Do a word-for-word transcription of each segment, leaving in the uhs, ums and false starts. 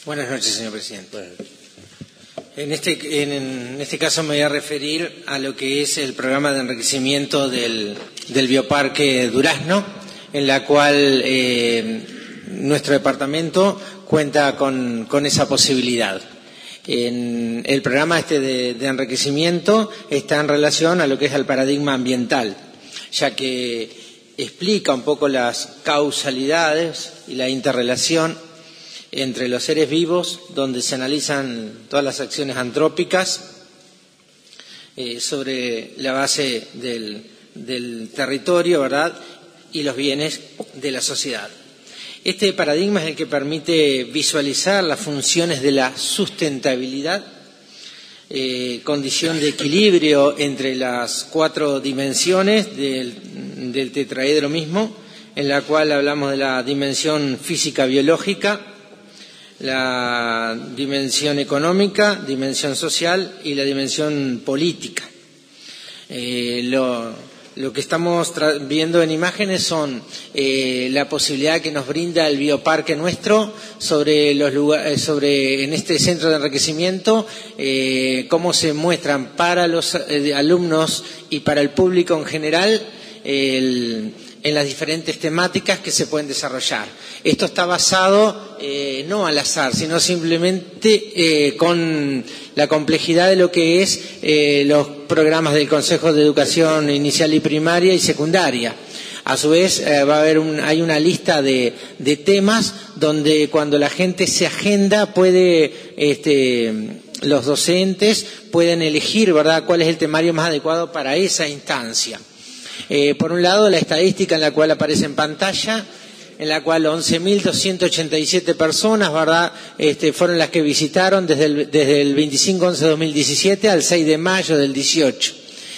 Buenas noches, señor presidente. En este, en, en este caso me voy a referir a lo que es el programa de enriquecimiento del, del Bioparque Durazno, en la cual eh, nuestro departamento cuenta con, con esa posibilidad. En el programa este de, de enriquecimiento está en relación a lo que es el paradigma ambiental, ya que explica un poco las causalidades y la interrelación entre los seres vivos, donde se analizan todas las acciones antrópicas eh, sobre la base del, del territorio, ¿verdad?, y los bienes de la sociedad. Este paradigma es el que permite visualizar las funciones de la sustentabilidad, eh, condición de equilibrio entre las cuatro dimensiones del, del tetraedro mismo, en la cual hablamos de la dimensión física-biológica, la dimensión económica, dimensión social y la dimensión política. Eh, lo, lo que estamos viendo en imágenes son eh, la posibilidad que nos brinda el bioparque nuestro sobre los lugares, sobre en este centro de enriquecimiento, eh, cómo se muestran para los eh, alumnos y para el público en general el en las diferentes temáticas que se pueden desarrollar. Esto está basado eh, no al azar, sino simplemente eh, con la complejidad de lo que es eh, los programas del Consejo de Educación Inicial y Primaria y Secundaria. A su vez, eh, va a haber un, hay una lista de, de temas donde cuando la gente se agenda puede, este, los docentes pueden elegir, ¿verdad?, cuál es el temario más adecuado para esa instancia. Eh, por un lado, la estadística en la cual aparece en pantalla, en la cual once mil doscientas ochenta y siete personas, ¿verdad?, este, fueron las que visitaron desde el, desde el veinticinco once dos mil diecisiete al seis de mayo del dieciocho.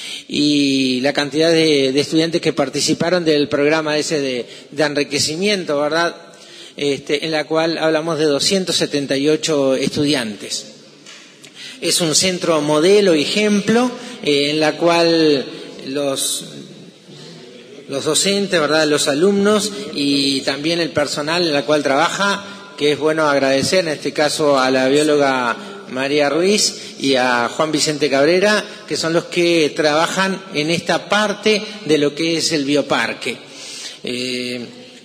Y la cantidad de, de estudiantes que participaron del programa ese de, de enriquecimiento, ¿verdad?, este, en la cual hablamos de doscientos setenta y ocho estudiantes. Es un centro modelo y ejemplo eh, en la cual los los docentes, ¿verdad?, los alumnos y también el personal en el cual trabaja, que es bueno agradecer en este caso a la bióloga María Ruiz y a Juan Vicente Cabrera, que son los que trabajan en esta parte de lo que es el bioparque. Eh,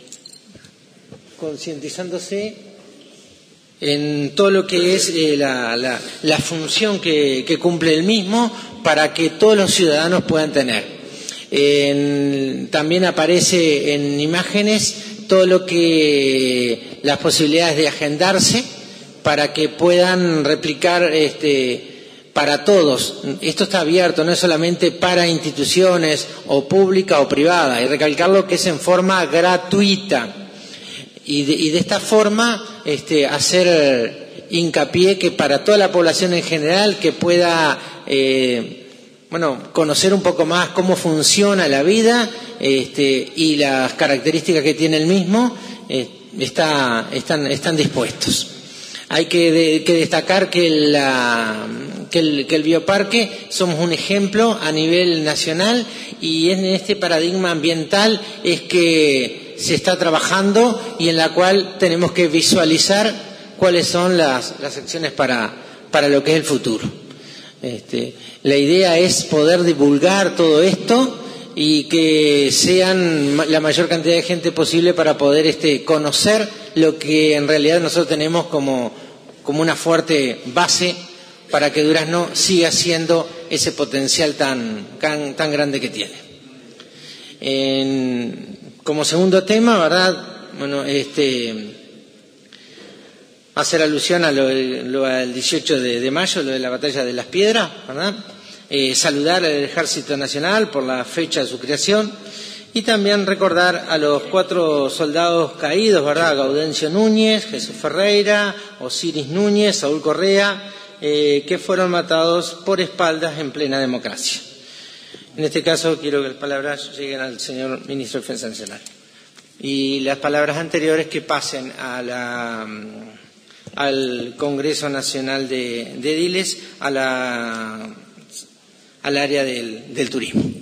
concientizándose en todo lo que es eh, la, la, la función que, que cumple el mismo para que todos los ciudadanos puedan tener. En, también aparece en imágenes todo lo que las posibilidades de agendarse para que puedan replicar este, para todos. Esto está abierto, no es solamente para instituciones o pública o privada, y recalcarlo que es en forma gratuita y de, y de esta forma este, hacer hincapié que para toda la población en general que pueda eh, bueno, conocer un poco más cómo funciona la vida este, y las características que tiene el mismo, eh, está, están, están dispuestos. Hay que, de, que destacar que, la, que, el, que el bioparque somos un ejemplo a nivel nacional y en este paradigma ambiental es que se está trabajando y en la cual tenemos que visualizar cuáles son las, las acciones para, para lo que es el futuro. Este, la idea es poder divulgar todo esto y que sean la mayor cantidad de gente posible para poder este, conocer lo que en realidad nosotros tenemos como, como una fuerte base para que Durazno siga siendo ese potencial tan, tan, tan grande que tiene. En, como segundo tema, ¿verdad? Bueno, este... hacer alusión a lo, lo al dieciocho de, de mayo, lo de la batalla de las piedras, ¿verdad? Eh, saludar al Ejército Nacional por la fecha de su creación y también recordar a los cuatro soldados caídos, ¿verdad? Gaudencio Núñez, Jesús Ferreira, Osiris Núñez, Saúl Correa, eh, que fueron matados por espaldas en plena democracia. En este caso quiero que las palabras lleguen al señor Ministro de Defensa Nacional. Y las palabras anteriores que pasen a la... al Congreso Nacional de, de Ediles, a la, al área del, del turismo.